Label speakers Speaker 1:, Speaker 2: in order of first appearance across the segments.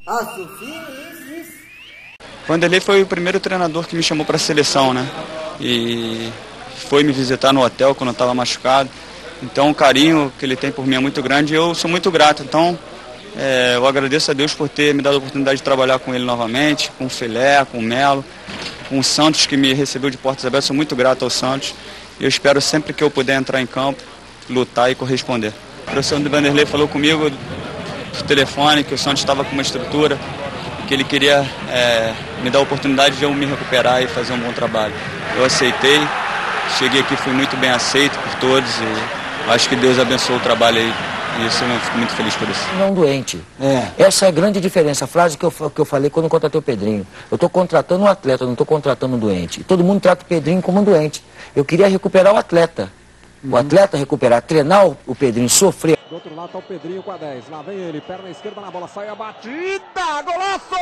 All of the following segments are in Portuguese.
Speaker 1: Isso.
Speaker 2: O Vanderlei foi o primeiro treinador que me chamou para a seleção, né? E foi me visitar no hotel quando eu estava machucado. Então o carinho que ele tem por mim é muito grande e eu sou muito grato. Então eu agradeço a Deus por ter me dado a oportunidade de trabalhar com ele novamente, com o Filé, com o Melo, com o Santos que me recebeu de portas abertas. Sou muito grato ao Santos e eu espero sempre que eu puder entrar em campo, lutar e corresponder. O professor do Vanderlei falou comigo por telefone que o Santos estava com uma estrutura, que ele queria me dar a oportunidade de eu me recuperar e fazer um bom trabalho. Eu aceitei, cheguei aqui, fui muito bem aceito por todos e acho que Deus abençoou o trabalho aí. E isso eu fico muito feliz por isso.
Speaker 3: Não doente. Essa é a grande diferença. A frase que eu falei quando eu contratei o Pedrinho. Eu estou contratando um atleta, não estou contratando um doente. Todo mundo trata o Pedrinho como um doente. Eu queria recuperar o atleta. O atleta recuperar, treinar o Pedrinho, sofrer.
Speaker 4: Do outro lado está o Pedrinho com a 10. Lá vem ele, perna esquerda na bola, sai a batida, golaço!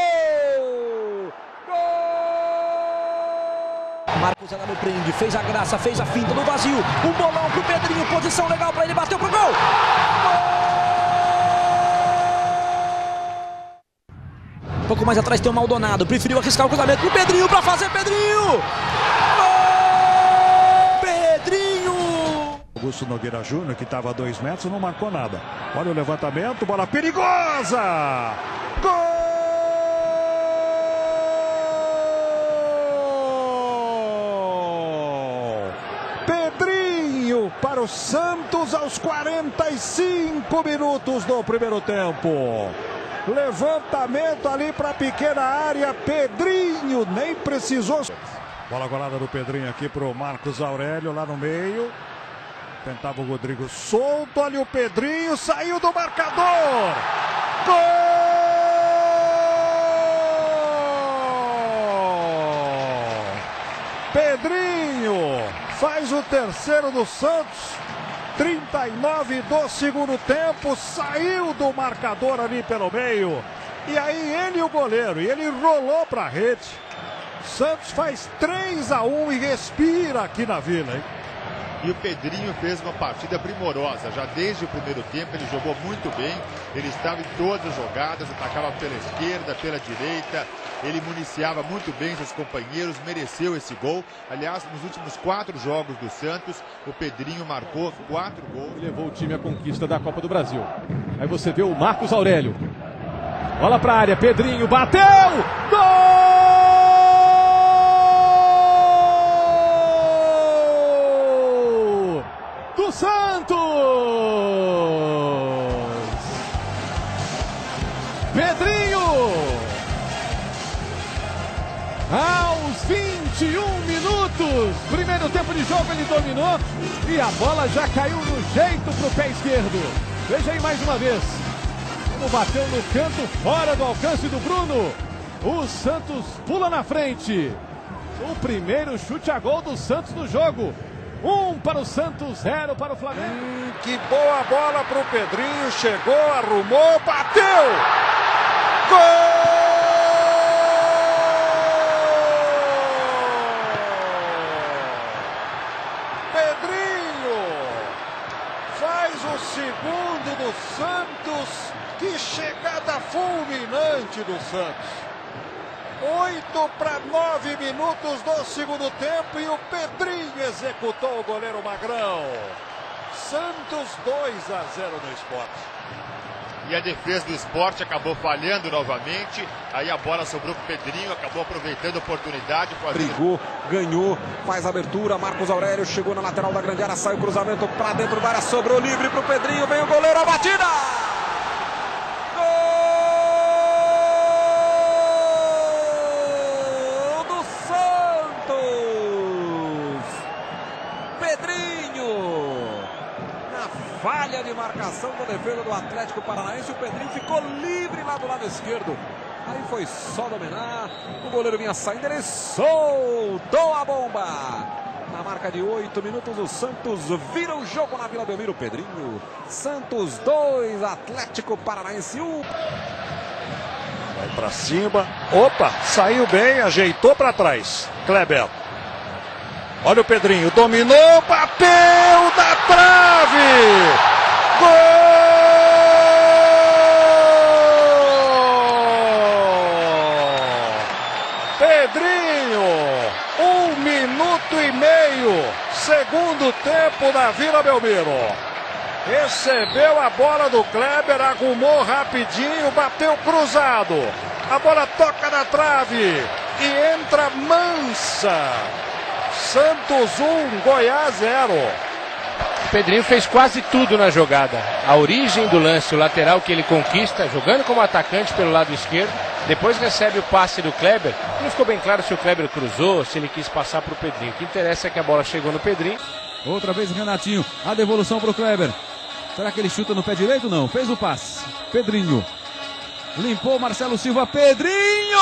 Speaker 4: Gol! Marcos Aurélio prende, fez a graça, fez a finta no vazio. Um bolão pro Pedrinho, posição legal para ele, bateu pro gol! Um pouco mais atrás tem o Maldonado, preferiu arriscar o cruzamento pro Pedrinho para fazer Pedrinho!
Speaker 5: Augusto Nogueira Júnior, que estava a 2 metros, não marcou nada. Olha o levantamento, bola perigosa! Gol! Pedrinho para o Santos aos 45 minutos do primeiro tempo. Levantamento ali para a pequena área, Pedrinho nem precisou. Bola golada do Pedrinho aqui para o Marcos Aurélio lá no meio. Tentava o Rodrigo solto, olha o Pedrinho, saiu do marcador! Gol! Pedrinho faz o terceiro do Santos, 39 do segundo tempo, saiu do marcador ali pelo meio. E aí ele e o goleiro, e ele rolou para a rede. Santos faz 3-1 e respira aqui na Vila, hein?
Speaker 6: E o Pedrinho fez uma partida primorosa. Já desde o primeiro tempo ele jogou muito bem. Ele estava em todas as jogadas, atacava pela esquerda, pela direita. Ele municiava muito bem seus companheiros, mereceu esse gol. Aliás, nos últimos 4 jogos do Santos, o Pedrinho marcou 4 gols.
Speaker 4: Levou o time à conquista da Copa do Brasil. Aí você vê o Marcos Aurélio. Bola para a área, Pedrinho bateu! Gol! Do Santos! Pedrinho! Aos 21 minutos, primeiro tempo de jogo, ele dominou e a bola já caiu no jeito pro pé esquerdo. Veja aí mais uma vez, como bateu no canto, fora do alcance do Bruno. O Santos pula na frente. O primeiro chute a gol do Santos no jogo. 1 para o Santos, 0 para o Flamengo.
Speaker 5: Que boa bola para o Pedrinho, chegou, arrumou, bateu! Gol! Pedrinho faz o segundo do Santos, que chegada fulminante do Santos. 8 para 9 minutos do segundo tempo e o Pedrinho executou o goleiro Magrão. Santos 2-0 no Sport.
Speaker 6: E a defesa do Sport acabou falhando novamente. Aí a bola sobrou para o Pedrinho, acabou aproveitando a oportunidade.
Speaker 4: Brigou, ganhou, faz a abertura. Marcos Aurélio chegou na lateral da grande área, sai o cruzamento para dentro da área, sobrou livre para o Pedrinho, vem o goleiro, a batida! Falha de marcação da defesa do Atlético Paranaense. O Pedrinho ficou livre lá do lado esquerdo. Aí foi só dominar. O goleiro vinha saindo, ele soltou a bomba. Na marca de 8 minutos, o Santos vira o jogo na Vila Belmiro. Pedrinho. Santos 2, Atlético Paranaense 1.
Speaker 5: Vai pra cima. Opa, saiu bem, ajeitou para trás. Kleber. Olha o Pedrinho, dominou, bateu da trave! Gol! 8,5, segundo tempo na Vila Belmiro. Recebeu a bola do Kleber, arrumou rapidinho, bateu cruzado. A bola toca na trave e entra mansa. Santos 1, Goiás 0.
Speaker 1: O Pedrinho fez quase tudo na jogada. A origem do lance, o lateral que ele conquista, jogando como atacante pelo lado esquerdo. Depois recebe o passe do Kleber. Não ficou bem claro se o Kleber cruzou, se ele quis passar para o Pedrinho. O que interessa é que a bola chegou no Pedrinho.
Speaker 4: Outra vez Renatinho, a devolução para o Kleber. Será que ele chuta no pé direito? Não, fez o passe. Pedrinho. Limpou Marcelo Silva. Pedrinho!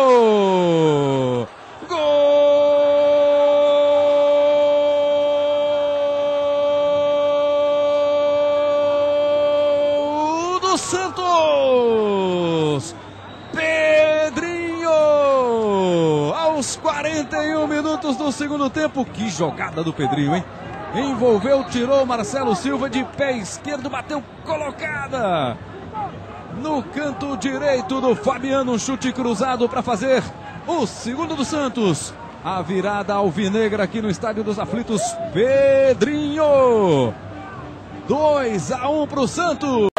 Speaker 4: Gol do Santos! Pedrinho! Aos 41 minutos do segundo tempo. Que jogada do Pedrinho, hein? Envolveu, tirou Marcelo Silva de pé esquerdo, bateu colocada no canto direito do Fabiano, chute cruzado para fazer o segundo do Santos. A virada alvinegra aqui no Estádio dos Aflitos. Pedrinho, 2-1 para o Santos.